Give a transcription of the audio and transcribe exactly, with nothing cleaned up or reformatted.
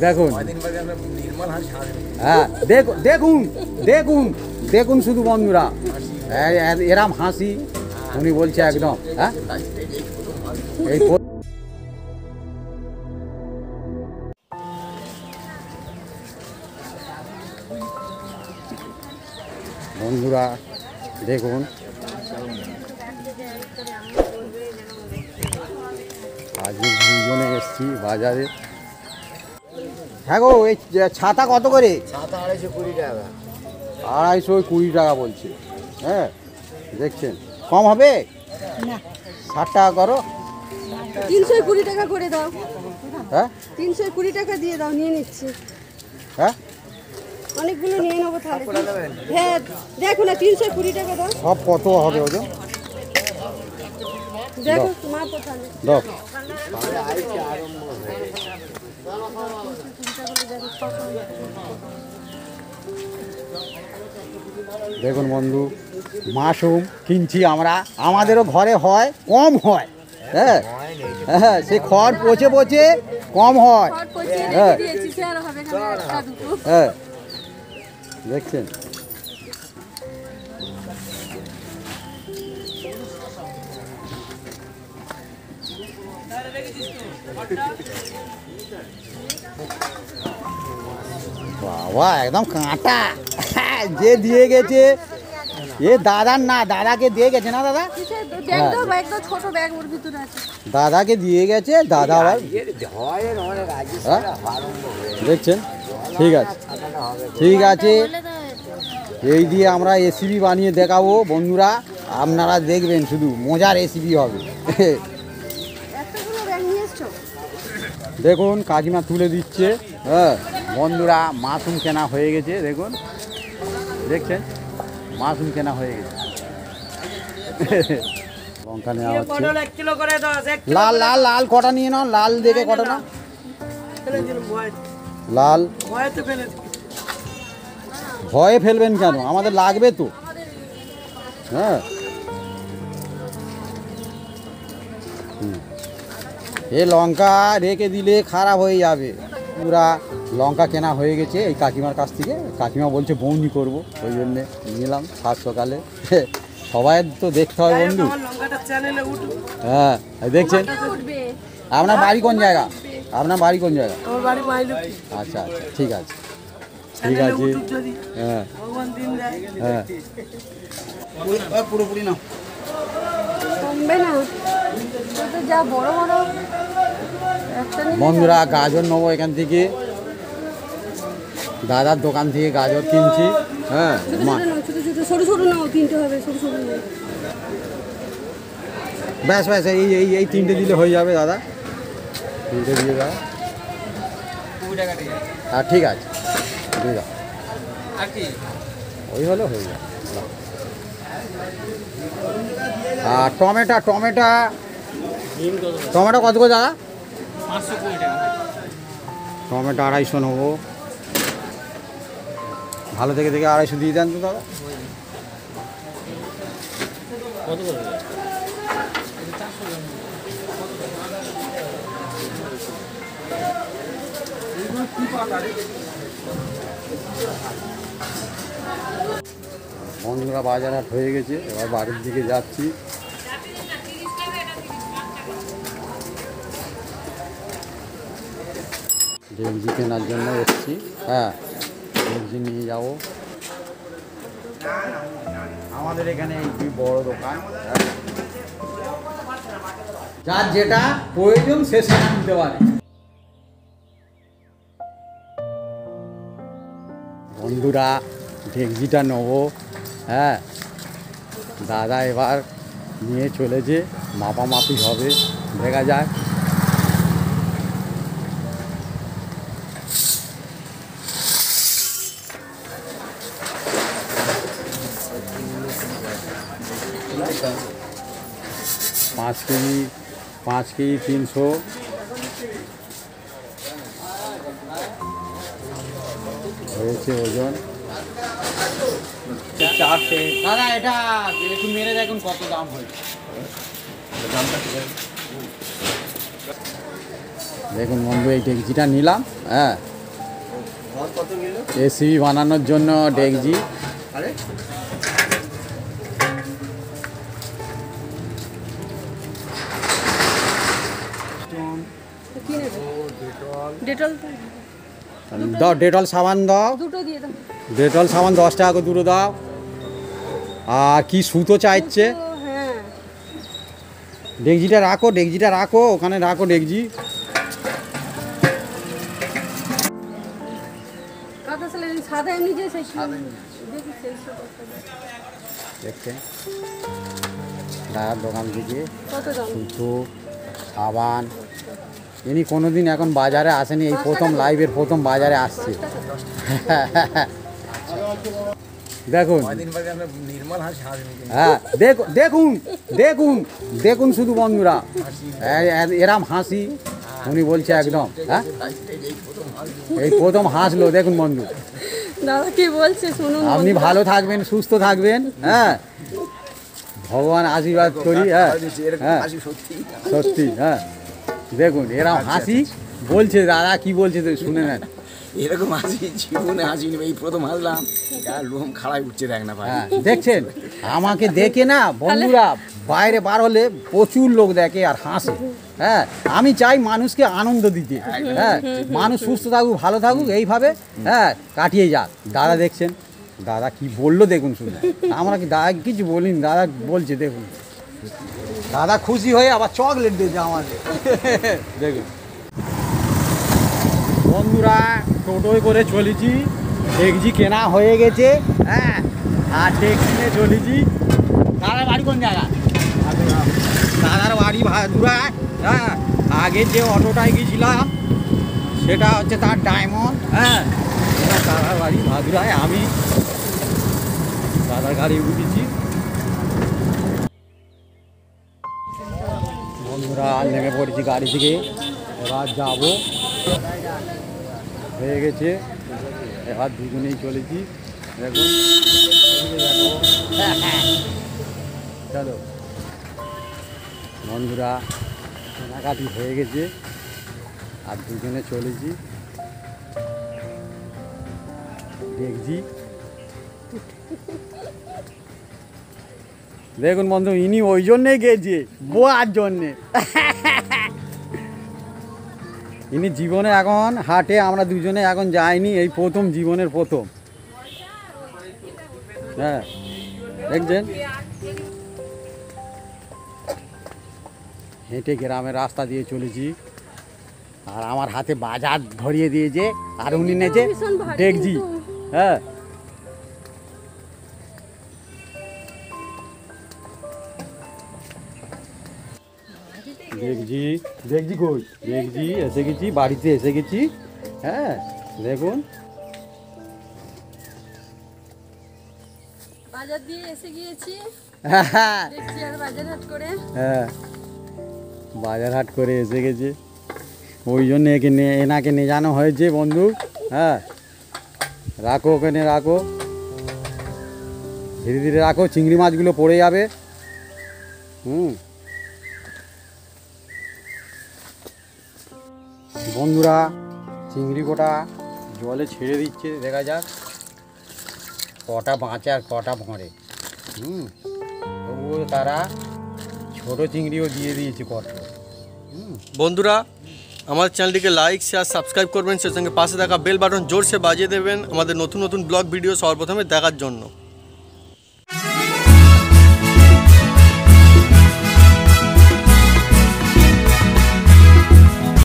দেখুন হ্যাঁ দেখুন দেখুন দেখুন দেখুন শুধু বন্ধুরা এরম হাসি উনি বলছে একদম হ্যাঁ এই বন্ধুরা দেখুন আজকে দুজনে এসছি বাজারে। হ্যাঁ গো এই ছাতা কত করে? ছাতা আড়াইশো কুড়ি টাকা। আড়াইশো কুড়ি টাকা বলছে। হ্যাঁ দেখছেন কম হবে না, ষাট টাকা করো। তিনশো কুড়ি টাকা করে দাও। হ্যাঁ তিনশো কুড়ি টাকা দিয়ে দাও, নিয়ে নিচ্ছি। হ্যাঁ অনেকগুলো নিয়ে নেবো তাহলে। হ্যাঁ দেখো না, তিনশো কুড়ি টাকা দাও। সব কত হবে ওজন? দেখো মা কোথায় দাও। দেখুন বন্ধু মাশরুম কিনছি আমরা, আমাদেরও ঘরে হয়, কম হয়। হ্যাঁ হ্যাঁ সে খড় পচে পচে কম হয়। হ্যাঁ হ্যাঁ দেখছেন বাবা একদম কাঁটা যে দিয়ে গেছে এ দাদার না, দাদাকে দিয়ে গেছে না দাদা, দাদাকে দিয়ে গেছে দাদা আবার দেখছেন। ঠিক আছে ঠিক আছে এই দিয়ে আমরা রেসিপি বানিয়ে দেখাবো বন্ধুরা, আপনারা দেখবেন শুধু মজার রেসিপি হবে। দেখুন কাকিমা তুলে দিচ্ছে। হ্যাঁ বন্ধুরা মাশরুম কেনা হয়ে গেছে, দেখুন দেখছেন মাশরুম কেনা হয়ে গেছে। লঙ্কা নেওয়া হচ্ছে, লাল লাল লাল কটা নিয়ে নাও, লাল দেখে কটা না লাল। ভয়ে ফেলবেন কেন, আমাদের লাগবে তো। হ্যাঁ এ লঙ্কা রেখে দিলে খারাপ হয়ে যাবে। পুরা লঙ্কা কেনা হয়ে গেছে এই কাকিমার কাছ থেকে, কাকিমা বলছে বৌনি করবো, ওই জন্যে নিলাম সাত সকালে। সবাই তো দেখতে হয় বন্ধু। হ্যাঁ দেখছেন আপনার বাড়ি কোন জায়গা? আপনার বাড়ি কোন জায়গা? আচ্ছা আচ্ছা ঠিক আছে ঠিক আছে। হ্যাঁ হ্যাঁ পুরোপুরি না কমবে না, যা বড় বড়। বন্ধুরা গাজর নেবো এখান থেকে, দাদার দোকান থেকে গাজর কিনছি। হ্যাঁ ছোট ছোট নাও, তিনটে হবে ছোট ছোট। ব্যাস ব্যাস এই এই এই তিনটে দিলে হয়ে যাবে দাদা, তিনটে দিয়ে দাও। হ্যাঁ ঠিক আছে দিয়ে দাও, ওই হলে হয়ে যাবে। আর টমেটো টমেটো টমেটো কত করে দাদা? টমেটো আড়াইশো নেবো, ভালো থেকে থেকে আড়াইশো দিয়ে দেন তো দাদা। বন্ধুরা বাজার হাট হয়ে গেছে, এবার বাড়ির দিকে যাচ্ছি। ডেকচি কেনার জন্য এসেছি। হ্যাঁ ডেকচি নিয়ে যাব। আমাদের এখানে এই বড় দোকান, যার যেটা প্রয়োজন সে সেটা নিতে পারে। বন্ধুরা ডেকচিটা নেবো। হ্যাঁ দাদা এবার নিয়ে চলেছে, মাপামাপি হবে, দেখা যাক। পাঁচ কেজি পাঁচ কেজি তিনশো হয়েছে ওজন। চারটে দাদা এটা একটু মেরে দেখুন কত দাম হয়েছে। দেখুন বন্ধু এই ডেকচিটা নিলাম। হ্যাঁ এসিবি বানানোর জন্য ডেকজি। কি নেবে? ডেটল দাও ডেটল সাবান দাও, দুটো দিয়ে দাও। ডেটল সাবান দশ টাকা করে দুটো দাও। আর কি সুতো চাইছে? তো হ্যাঁ, ডেকজিটা রাখো, ডেকজিটা রাখো ওখানে রাখো ডেকজি। কাঁথা সেলাই সাদা এমনি যে সেই দেখি সেই দেখছেন দাদার দোকান থেকে কত দাম? সুতো সাবান। ইনি কোনোদিন এখন বাজারে আসেনি, এই প্রথম লাইভের প্রথম বাজারে আসছে। দেখুন হ্যাঁ দেখুন দেখুন দেখুন দেখুন শুধু বন্ধুরা এ- এ- এরাম হাসি উনি বলছে একদম। হ্যাঁ এই প্রথম হাসলো দেখুন বন্ধু। দাদা কি বলছে শুনুন। আপনি ভালো থাকবেন, সুস্থ থাকবেন। হ্যাঁ ভগবান আশীর্বাদ করি। হ্যাঁ হ্যাঁ সত্যি। হ্যাঁ দেখুন এরকম হাসি বলছে, দাদা কি বলছে তো শুনে নেন। এরকম হাসি জীবনে হাসিনি, এই প্রথম হাসলাম, গায়ের লোম খাড়াই উঠছে দেখ না ভাই। হ্যাঁ দেখছেন আমাকে দেখে না বন্ধুরা বাইরে বার হলে প্রচুর লোক দেখে আর হাসে। হ্যাঁ আমি চাই মানুষকে আনন্দ দিতে। হ্যাঁ মানুষ সুস্থ থাকুক, ভালো থাকুক, এইভাবে হ্যাঁ কাটিয়ে যাক। দাদা দেখছেন দাদা কি বললো দেখুন শুনে। আমরা কি দাদা কিছু বলিনি, দাদা বলছে দেখুন। দাদা খুশি হয়ে আবার চকলেট দিয়েছে আমাদের। দেখুন বন্ধুরা টোটোয় করে চলেছি, ডেকজি কেনা হয়ে গেছে। হ্যাঁ আর ডেকজি নিয়ে চলেছি। দাদার বাড়ি কোন জায়গা? দাদার বাড়ি ভাদুরায়। হ্যাঁ আগে যে অটোটায় গেছিলাম সেটা হচ্ছে তার ডায়মন্ড। হ্যাঁ এবার দাদার বাড়ি ভাদুরায়। আমি দাদার গাড়ি উঠেছি। বন্ধুরা নেমে পড়েছি গাড়ি থেকে, এবার যাবো। হয়ে গেছে এবার দুজনেই চলেছি। দেখুন চলো বন্ধুরা কেনাকাটি হয়ে গেছে আর দুজনে চলেছি দেখছি। দেখুন বন্ধু ইনি ওই জন্যে গেছে বোয়ার জন্যে। ইনি জীবনে এখন হাটে আমরা দুজনে এখন যাইনি, এই প্রথম জীবনের প্রথম। হ্যাঁ দেখছেন হেঁটে গ্রামের রাস্তা দিয়ে চলেছি আর আমার হাতে বাজার ধরিয়ে দিয়েছে আর উনি নেছে ভীষণ ভারী ডেকজি। কিন্তু। হ্যাঁ দেখছি দেখছি কই দেখছি এসে গেছি, বাড়িতে এসে গেছি। হ্যাঁ দেখুন বাজার দিয়ে এসে গিয়েছি, হ্যাঁ দেখছি আর বাজার হাট করে। হ্যাঁ বাজার হাট করে এসে গেছে, ওই জন্য একে নে- এনাকে নিয়ে জানো হয়েছে বন্ধু। হ্যাঁ রাখো ওখানে রাখো, ধীরে ধীরে রাখো, চিংড়ি মাছগুলো পড়ে যাবে। হুম বন্ধুরা চিংড়ি কোটা জলে ছেড়ে দিচ্ছে, দেখা যাক কটা বাঁচে আর কটা মরে। হুম তবুও তারা ছোটো চিংড়িও দিয়ে দিয়েছে কত। বন্ধুরা আমাদের চ্যানেলটিকে লাইক শেয়ার সাবস্ক্রাইব করবেন, সেই সঙ্গে পাশে থাকা বেল বাটন জোরসে বাজিয়ে দেবেন আমাদের নতুন নতুন ব্লগ ভিডিও সর্বপ্রথমে দেখার জন্য।